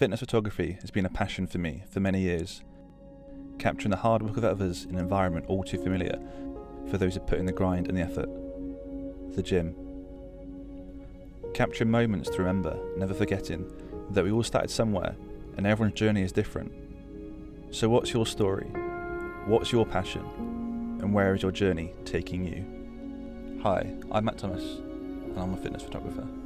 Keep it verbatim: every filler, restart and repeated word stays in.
Fitness photography has been a passion for me for many years, capturing the hard work of others in an environment all too familiar for those who put in the grind and the effort. The gym. Capturing moments to remember, never forgetting that we all started somewhere and everyone's journey is different. So what's your story? What's your passion? And where is your journey taking you? Hi, I'm Matt Thomas and I'm a fitness photographer.